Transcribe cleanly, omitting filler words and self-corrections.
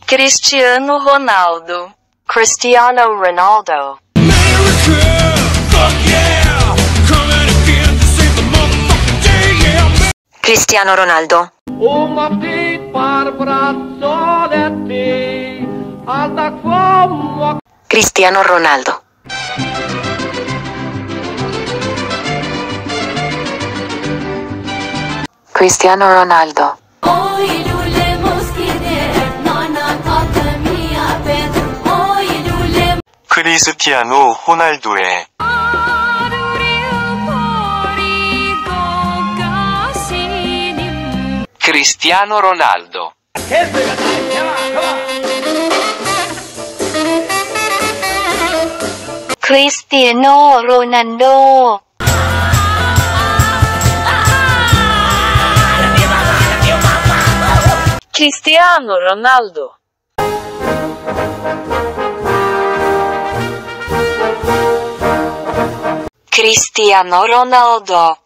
Cristiano Ronaldo. Cristiano Ronaldo. Cristiano Ronaldo. Uma pipar braccialetti, alta come Cristiano Ronaldo. Cristiano Ronaldo. 크리스티아노 호날두의 Cristiano Ronaldo. Cristiano Ronaldo. Cristiano Ronaldo. Cristiano Ronaldo.